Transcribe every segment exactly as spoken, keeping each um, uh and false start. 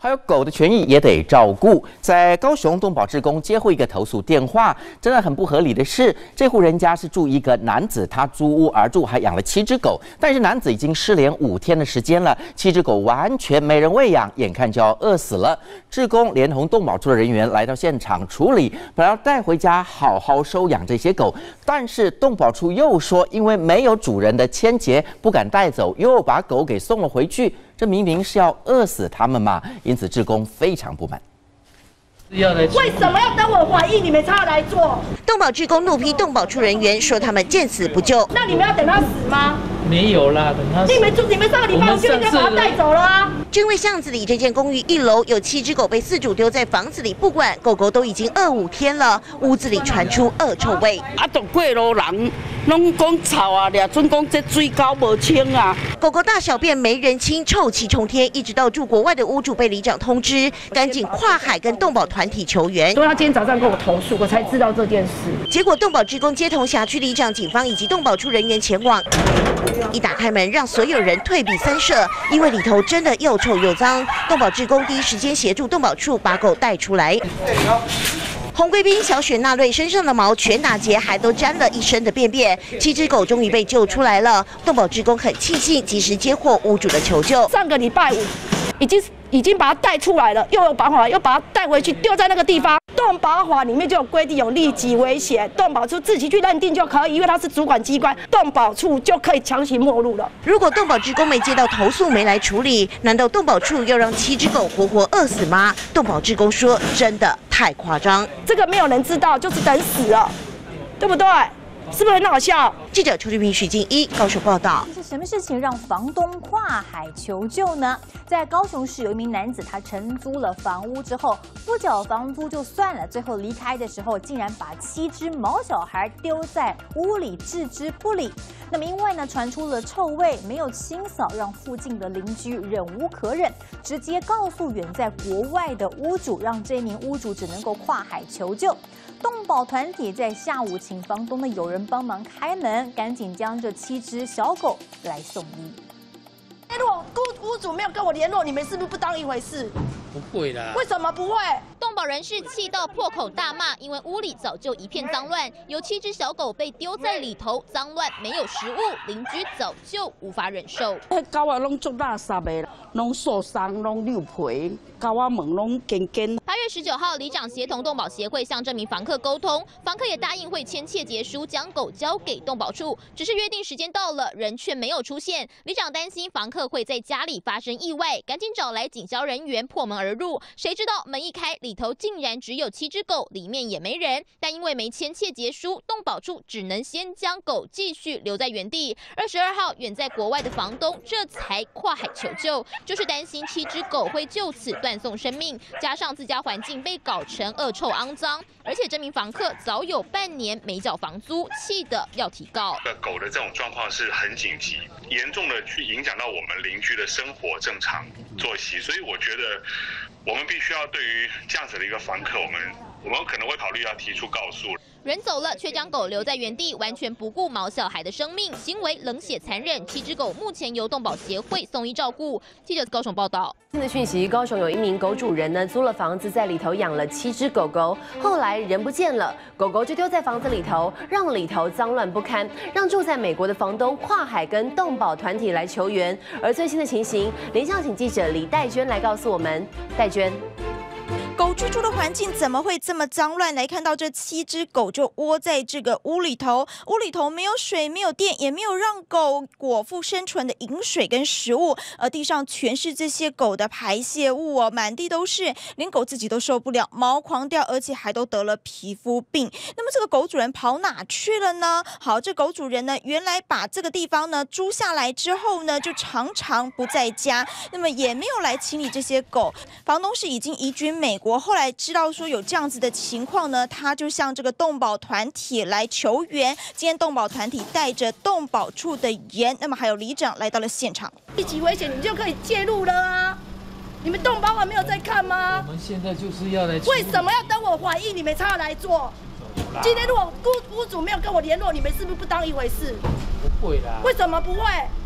还有狗的权益也得照顾。在高雄动保志工接获一个投诉电话，真的很不合理的是，这户人家是住一个男子，他租屋而住，还养了七只狗。但是男子已经失联五天的时间了，七只狗完全没人喂养，眼看就要饿死了。志工连同动保处的人员来到现场处理，本来要带回家好好收养这些狗，但是动保处又说，因为没有主人的签结，不敢带走，又把狗给送了回去。这明明是要饿死他们嘛！因此，志工非常不满。 为什么要等我怀孕你们才要来做？ 动保志工怒批动保处人员，说他们见死不救。 那你们要等他死吗？ 没有啦，等他死。 你们你们上个礼拜就应该把他带走了啊！ 君卫巷子里这间公寓一楼有七只狗被饲主丢在房子里不管，狗狗都已经饿五天了，屋子里传出恶臭味。 啊，都过路人拢讲臭啊，俩准讲这水沟无清啊。 狗狗大小便没人清，臭气冲天，一直到住国外的屋主被里长通知，赶紧跨海跟动保团体求援。 说他今天早上跟我投诉，我才知道这件事。 结果动保志工接同辖区里长、警方以及动保处人员前往，一打开门，让所有人退避三舍，因为里头真的又臭又脏。动保志工第一时间协助动保处把狗带出来。红贵宾、小雪、纳瑞身上的毛全打结，还都沾了一身的便便。七只狗终于被救出来了，动保志工很庆幸及时接获屋主的求救。 上个礼拜五已经已经把它带出来了，又有绑回来，又把它带回去丢在那个地方。动保法里面就有规定有立即危险，动保处自己去认定就可以，因为它是主管机关，动保处就可以强行没入了。 如果动保志工没接到投诉，没来处理，难道动保处要让七只狗活活饿死吗？动保志工说，真的太夸张， 这个没有人知道，就是等死了，对不对？是不是很好笑？ 记者邱俊平、许静一高雄报道。 是什么事情让房东跨海求救呢？在高雄市有一名男子，他承租了房屋之后不缴房租就算了，最后离开的时候竟然把七只毛小孩丢在屋里置之不理。那么因为呢传出了臭味，没有清扫，让附近的邻居忍无可忍，直接告诉远在国外的屋主，让这名屋主只能够跨海求救。动保团体在下午请房东的友人帮忙开门，赶紧将这七只小狗来送医。 如果屋屋主没有跟我联络，你们是不是不当一回事？ 不会啦。 为什么不会？ 动保人士气到破口大骂，因为屋里早就一片脏乱，有七只小狗被丢在里头，脏乱没有食物，邻居早就无法忍受。 迄狗啊，拢做垃圾的，拢受伤，拢溜皮，狗啊毛拢尖尖。 八月十九号，里长协同动保协会向这名房客沟通，房客也答应会签切结书，将狗交给动保处。只是约定时间到了，人却没有出现。里长担心房客会在家里发生意外，赶紧找来警消人员破门而入。谁知道门一开，里头竟然只有七只狗，里面也没人。但因为没签切结书，动保处只能先将狗继续留在原地。二十二号，远在国外的房东这才跨海求救，就是担心七只狗会就此断送生命，加上自家环境被搞成恶臭肮脏，而且这名房客早有半年没缴房租，气得要提告。 狗的这种状况是很紧急，严重的去影响到我们邻居的生活正常作息，所以我觉得我们必须要对于这样子的一个房客，我们我们可能会考虑要提出告诉。 人走了，却将狗留在原地，完全不顾毛小孩的生命，行为冷血残忍。七只狗目前由动保协会送医照顾。记者高雄报道。 新的讯息：高雄有一名狗主人呢，租了房子，在里头养了七只狗狗，后来人不见了，狗狗就丢在房子里头，让里头脏乱不堪，让住在美国的房东跨海跟动保团体来求援。而最新的情形，连上请记者李戴娟来告诉我们。戴娟。 狗居住的环境怎么会这么脏乱？来看到这七只狗就窝在这个屋里头，屋里头没有水、没有电，也没有让狗果腹生存的饮水跟食物，而地上全是这些狗的排泄物哦，满地都是，连狗自己都受不了，毛狂掉，而且还都得了皮肤病。那么这个狗主人跑哪去了呢？好，这狗主人呢，原来把这个地方呢租下来之后呢，就常常不在家，那么也没有来清理这些狗。房东是已经移居美国。后来知道说有这样子的情况呢，他就向这个动保团体来求援。今天动保团体带着动保处的员，那么还有里长来到了现场。 一级危险，你就可以介入了啊！你们动保法没有在看吗？ 我们现在就是要来。 为什么要等我怀孕你们才要来做？今天如果屋屋主没有跟我联络，你们是不是不当一回事？ 不会啦。 为什么不会？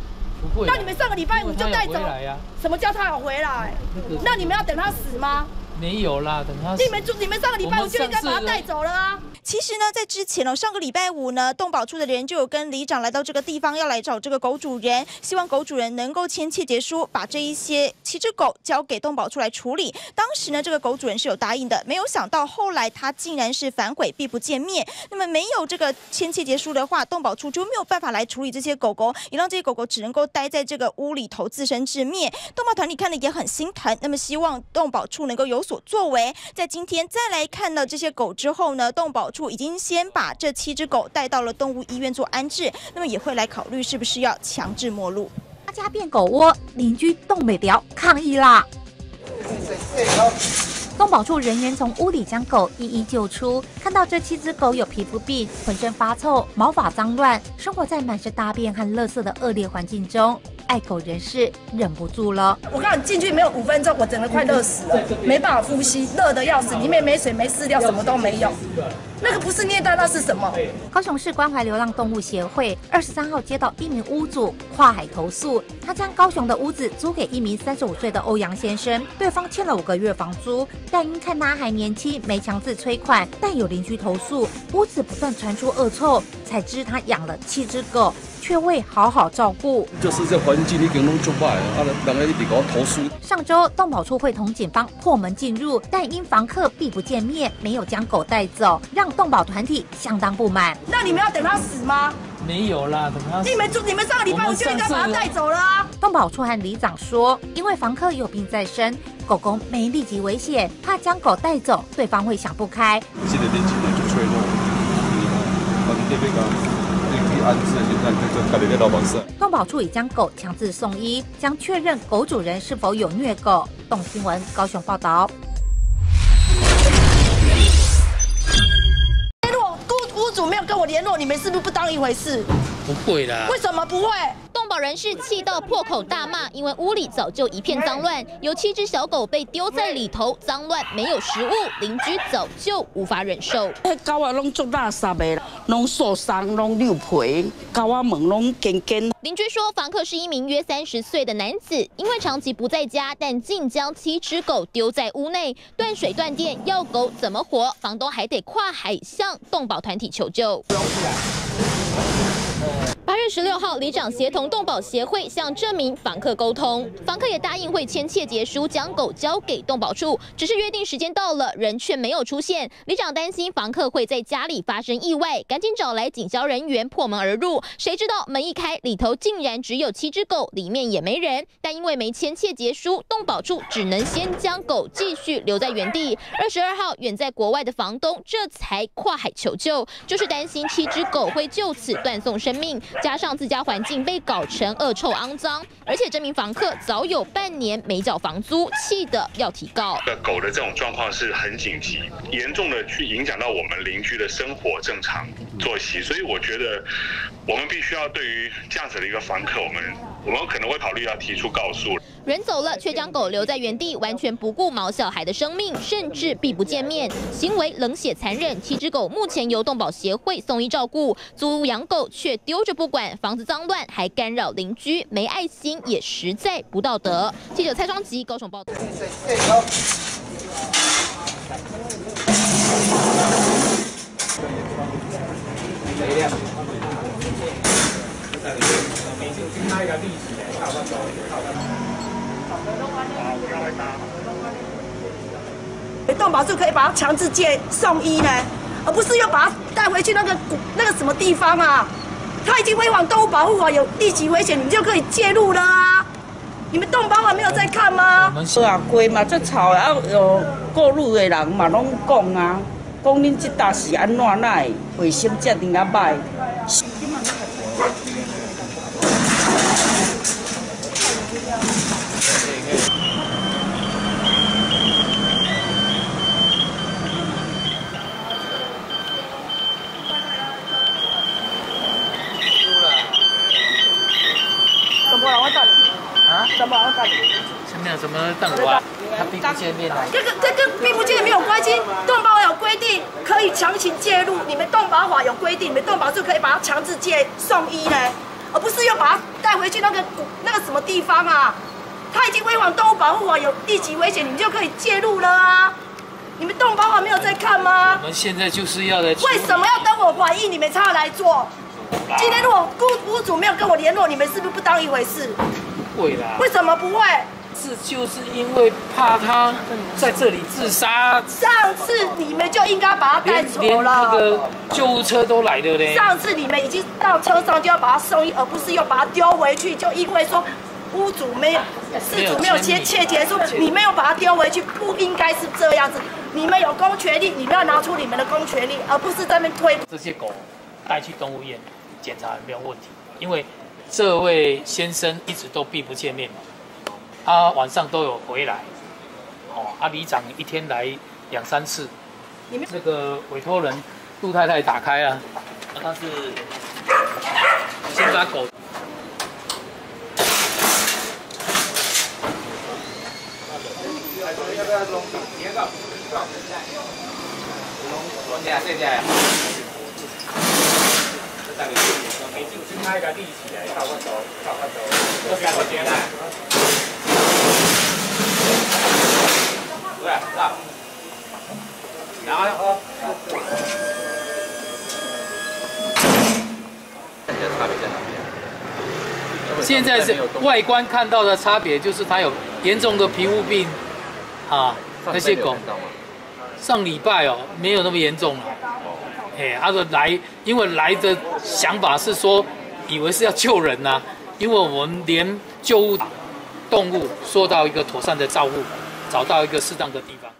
不会。 那你们上个礼拜五就带走？ 呀、 什么叫他有回来？那你们要等他死吗？ 没有啦，等他死。 你们就你们上个礼拜五就应该把他带走了啊！ 其实呢，在之前哦，上个礼拜五呢，动保处的人就有跟里长来到这个地方，要来找这个狗主人，希望狗主人能够签切结书，把这一些七只狗交给动保处来处理。当时呢，这个狗主人是有答应的，没有想到后来他竟然是反悔，避不见面。那么没有这个签切结书的话，动保处就没有办法来处理这些狗狗，也让这些狗狗只能够待在这个屋里头自生自灭。动保团体看了也很心疼，那么希望动保处能够有所作为。在今天再来看到这些狗之后呢，动保处已经先把这七只狗带到了动物医院做安置，那么也会来考虑是不是要强制没入。 家变狗窝，邻居动不了，抗议啦！动保处人员从屋里将狗一一救出，看到这七只狗有皮肤病，浑身发臭，毛发脏乱，生活在满是大便和垃圾的恶劣环境中，爱狗人士忍不住了。 我告诉你，进去没有五分钟，我整个快热死了，没办法呼吸，热的要死，里面没水、没饲料，什么都没有。那个不是虐待，那是什么？ 高雄市关怀流浪动物协会二十三号接到一名屋主跨海投诉，他将高雄的屋子租给一名三十五岁的欧阳先生，对方欠了五个月房租，但因看他还年轻，没强制催款。但有邻居投诉，屋子不断传出恶臭，才知他养了七只狗，却未好好照顾。 就是这环境已经弄足歹，啊，人家一直给我投诉。 上周动保处会同警方破门进入，但因房客避不见面，没有将狗带走，让动保团体相当不满。 那你们要等他死吗？ 没有啦，等他死。 你们你们上个礼拜五就应该把他带走了啊！ 动保处和里长说，因为房客有病在身，狗狗没立即危险，怕将狗带走，对方会想不开。 这个年轻人就脆弱，啊，你这边讲。 动保处已将狗强制送医，将确认狗主人是否有虐狗。动新闻高雄报道。 联络屋屋主没有跟我联络，你们是不是不当一回事？ 不会啦。 为什么不会？ 动保人士气到破口大骂，因为屋里早就一片脏乱，有七只小狗被丢在里头，脏乱没有食物，邻居早就无法忍受。 迄狗啊，拢做垃圾的，拢受伤，拢溜皮，狗啊毛拢尖尖。 邻居说，房客是一名约三十岁的男子，因为长期不在家，但竟将七只狗丢在屋内，断水断电，要狗怎么活？房东还得跨海向动保团体求救。八月十六号，里长协同动保协会向这名房客沟通，房客也答应会签切结书，将狗交给动保处。只是约定时间到了，人却没有出现。里长担心房客会在家里发生意外，赶紧找来警消人员破门而入。谁知道门一开，里头竟然只有七只狗，里面也没人。但因为没签切结书，动保处只能先将狗继续留在原地。二十二号，远在国外的房东这才跨海求救，就是担心七只狗会就此断送生命。加上自家环境被搞成恶臭肮脏，而且这名房客早有半年没缴房租，气得要提告。 狗的这种状况是很紧急，严重的去影响到我们邻居的生活正常作息，所以我觉得我们必须要对于这样子的一个房客，我们我们可能会考虑要提出告诉。 人走了，却将狗留在原地，完全不顾毛小孩的生命，甚至避不见面，行为冷血残忍。七只狗目前由动保协会送医照顾，租屋养狗却丢着不管，房子脏乱还干扰邻居，没爱心也实在不道德。记者蔡双吉高雄报道。 动保处可以把它强制借送医呢，而不是又把它带回去那个那个什么地方啊？它已经违反动物保护法，有立即危险，你们就可以介入了啊！你们动保法没有在看吗？ 是啊，街嘛最吵的，啊有过路的人嘛拢讲啊，讲恁这搭是安怎来，卫生这样啊歹。 怎么了？我等你。啊？怎么了？我等你。 前面有什么等我啊？他并不见面啊。 这个这跟并不见面没有关系。动保有规定可以强行介入，你们动保法有规定，你们动保处可以把它强制借送医呢，而不是又把它带回回去那个那个什么地方啊？它已经违反动物保护法，有立即危险，你们就可以介入了啊！你们动物保护法没有在看吗？ 我们现在就是要来。 为什么要等我怀孕你们才要来做？今天如果屋屋主没有跟我联络，你们是不是不当一回事？ 不会啦。 为什么不会？ 是就是因为怕他在这里自杀。 上次你们就应该把他带走了。 连那个救护车都来了嘞。 上次你们已经到车上就要把他送医，而不是又把他丢回去，就因为说屋主没有、事主没有签切结书，你们又把他丢回去，不应该是这样子。你们有公权力，你们要拿出你们的公权力，而不是在那边推。 这些狗带去动物医院检查没有问题，因为这位先生一直都避不见面嘛。他晚上都有回来，哦，啊，里长一天来两三次。你们这个委托人陆太太打开啊，他是先把狗。要不要弄别个？弄这这这。每就先开个立起来，搞个头，搞个头，都不要多点啦。对，是吧？然后，差别在哪边？现在是外观看到的差别，就是它有严重的皮肤病啊，那些狗。上礼拜哦，没有那么严重了。哎，他说来，因为来的想法是说，以为是要救人呐、啊，因为我们连救护动物做到一个妥善的照顾，找到一个适当的地方。